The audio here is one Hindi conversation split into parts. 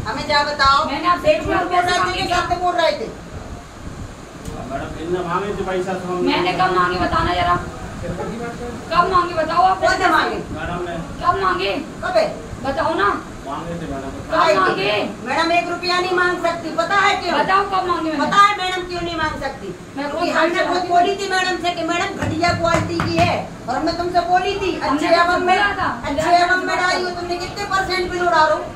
हमें क्या बताओ। मैंने आपसे बोल रहे थे मैंने कब मांगे बताना जरा, कब मांगे बताओ आप। कब मांगे? कब मांगे? कब है बताओ ना। मांगे थे मैडम। कब मांगे? मैडम 1 रुपया नहीं मांग सकती, पता है क्यों? बताओ कब मांगे? पता है मैडम क्यों नहीं मांग सकती? क्योंकि हमने खुद बोली थी मैडम से कि मैडम घटिया क्वालिटी की है, और हमने तुमसे बोली थी अच्छे एवं में डाली हो। तुमने कितने % बिल उड़ा रहे हो?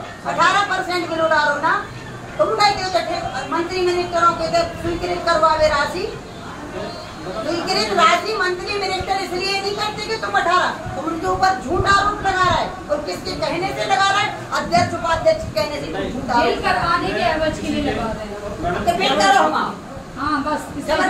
18% बिल उड़ा रहे हो ना। तुम कहते हो मंत्री मिनिस्टरों के स्वीकृत करवावे राशि, स्वीकृत राशि मंत्री मिनिस्टर इसलिए नहीं करते कि तुम 18, तुम उनके ऊपर झूठ आरोप लगा रहा है। और किसके कहने से लगा रहा है? अध्यक्ष उपाध्यक्ष कहने से तुम झूठ आरोप करवाने के एवज के लिए लगा रहे हैं। तो फिर करो हम। हाँ बस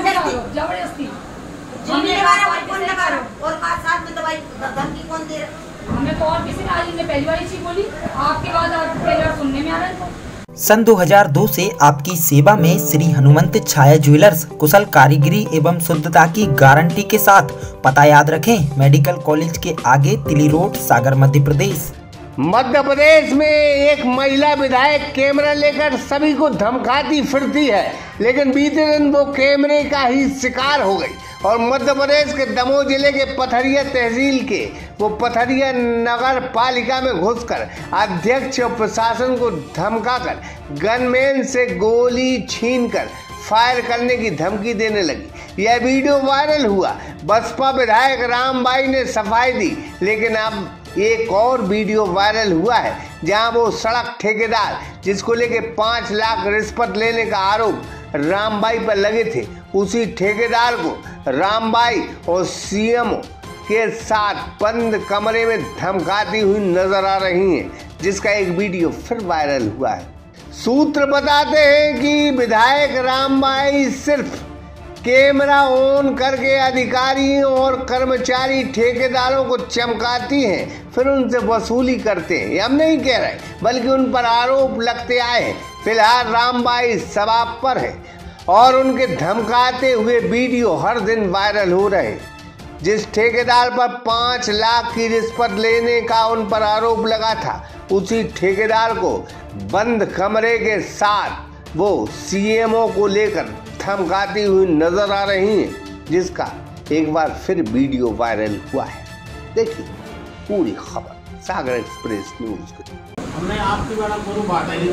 जबरदस्ती झूठने वाला कौन लगा रहा हो? और साथ में दवाई धमकी कौन दे रहा? हमें तो और किसी ने आज ने पहली बार चीज बोली, आपके बाद आज पहली बार सुनने में आ रहा है। सन 2002 से आपकी सेवा में श्री हनुमंत छाया ज्वेलर्स कुशल कारीगरी एवं शुद्धता की गारंटी के साथ। पता याद रखें, मेडिकल कॉलेज के आगे तिली रोड, सागर, मध्य प्रदेश। मध्य प्रदेश में एक महिला विधायक कैमरा लेकर सभी को धमकाती फिरती है, लेकिन बीते दिन वो कैमरे का ही शिकार हो गई और मध्य प्रदेश के दमोह जिले के पथरिया तहसील के वो पथरिया नगर पालिका में घुसकर अध्यक्ष और प्रशासन को धमकाकर गनमैन से गोली छीनकर फायर करने की धमकी देने लगी। यह वीडियो वायरल हुआ। बसपा विधायक रामबाई ने सफाई दी, लेकिन अब एक और वीडियो वायरल हुआ है जहां वो सड़क ठेकेदार जिसको लेके 5 लाख रिश्वत लेने का आरोप रामबाई पर लगे थे, उसी ठेकेदार को रामबाई और सीएमओ के साथ बंद कमरे में धमकाती हुई नजर आ रही हैं, जिसका एक वीडियो फिर वायरल हुआ है। सूत्र बताते हैं कि विधायक रामबाई सिर्फ कैमरा ऑन करके अधिकारियों और कर्मचारी ठेकेदारों को चमकाती हैं, फिर उनसे वसूली करते हैं। हम नहीं कह रहे, बल्कि उन पर आरोप लगते आए हैं। फिलहाल रामबाई सवाब पर है और उनके धमकाते हुए वीडियो हर दिन वायरल हो रहे हैं। जिस ठेकेदार पर 5 लाख की रिश्वत लेने का उन पर आरोप लगा था, उसी ठेकेदार को बंद कमरे के साथ वो सीएमओ को लेकर धमकाती हुई नजर आ रही हैं, जिसका एक बार फिर वीडियो वायरल हुआ है। देखिए पूरी खबर सागर एक्सप्रेस न्यूज की। हमने आपकी बड़ा गुरु बात है,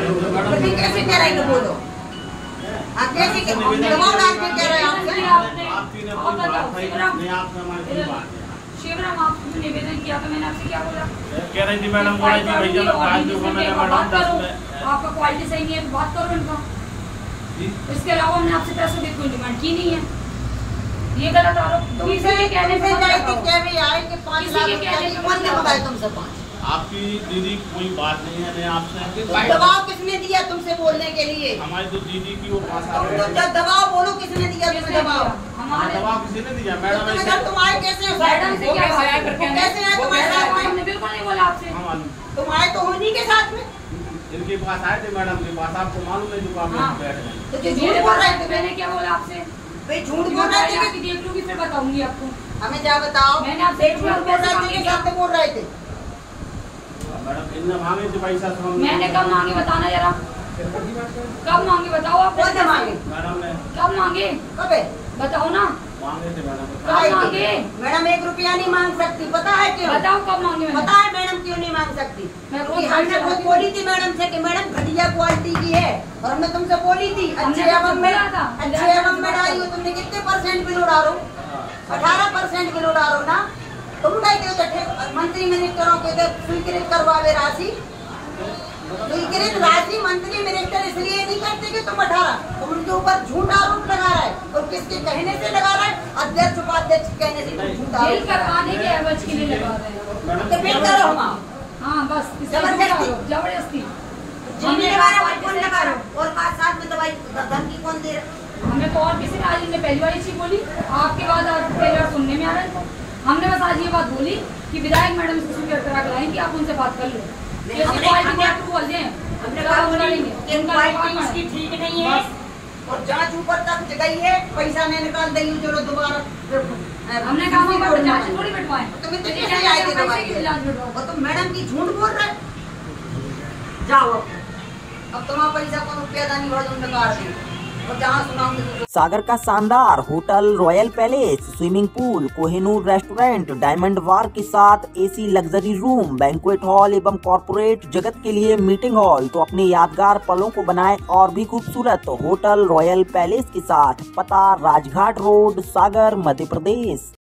कैसे कह रहे हैं बोलो आप, कैसे दबाव डाल के कह रहे हैं आपकी ने कोई बात है नहीं, आपने हमारी कोई बात है। शिवराम आपको निवेदन किया था, मैंने आपसे क्या बोला? कह रही थी मैडम, बोला जी भैया मैं आज जो मैंने मैडम 10 में आपका क्वालिटी सही नहीं है तो बात करो इनका। इसके अलावा हमने आपसे पैसों की कोई डिमांड की नहीं है। ये गलत आरोप किसी के कहने पे तुमसे आपकी दीदी कोई बात नहीं है नहीं आपसे। दबाव किसने दिया तुमसे बोलने के लिए? हमारी तो दीदी की वो भाषा है। दबाव बोलो किसने दिया तुम्हें दबाव? हमारे दबाव किसी ने दिया मैडम। तुम आए कैसे? मैडम से क्या आया करके कैसे आए तुम्हारे साथ में? हमने बिल्कुल नहीं बोला आपसे। तुम आए तो उन्हीं के साथ में। इनके पास आए थे मैडम के पास, आपको मालूम है दुकान में बैठ गए। तो झूठ बोल रहे थे। मैंने क्या बोला आपसे? भाई झूठ बोल रहे थे कि देख लूंगी फिर बताऊंगी आपको। हमें क्या बताओ। मैंने आपसे बोल रहे थे मैडम। मैंने कब मांगे बताना जरा, कब मांगे बताओ आप। कब मांगे? कब मांगे? कब है बताओ ना। मांगे थे मैडम। कब मांगे? मैडम 1 रुपया नहीं मांग सकती, पता है क्यों? बताओ कब मांगे? पता है मैडम क्यों नहीं मांग सकती? क्योंकि हमने खुद बोली थी मैडम से कि मैडम घटिया क्वालिटी की है, और हमने तुमसे बोली थी अच्छे एवं में डाली हो। तुमने कितने % बिल उड़ा रहे हो? 18% बिल उड़ा रहे हो ना। तुम कहते हो मंत्री मिनिस्टरों के स्वीकृत करवावे राशि, स्वीकृत राशि मंत्री मिनिस्टर इसलिए नहीं करते कि तुम 18, तुम उनके ऊपर झूठ आरोप लगा रहा है। और किसके कहने से लगा रहा है? अध्यक्ष उपाध्यक्ष कहने से तुम झूठ आरोप करवाने के एवज के लिए लगा रहे हैं। तो फिर करो हम। हाँ बस जबरदस्ती झूठने वाला कौन लगा रहा हो? और साथ में दवाई धमकी कौन दे रहा? हमें तो और किसी ने आज ने पहली बार चीज बोली, आपके बाद आज पहली बार सुनने में आ रहा है। हमने बस आज ये बात बोली कि विधायक मैडम से स्वीकृत करा के लाएं कि आप उनसे बात कर लो। क्वालिटी ठीक नहीं है और जांच ऊपर तक गई है, पैसा नहीं निकाल देगी जो दोबारा। हमने कहा जांच थोड़ी बैठवाएं। तुम्हें कैसे आएगी दवाई? और तुम मैडम की झूठ बोल रहे। जाओ अब तुम्हारा पैसा को रुपया दानी भर तुम नकार दी और जहाँ सुनाऊंगी। सागर का शानदार hotel royal palace, swimming pool, Kohinoor restaurant, diamond bar के साथ AC luxury room, banquet hall एवं कॉर्पोरेट जगत के लिए मीटिंग हॉल, तो अपने यादगार पलों को बनाए और भी खूबसूरत। होटल रॉयल पैलेस के साथ, पता राजघाट रोड, सागर, मध्य प्रदेश।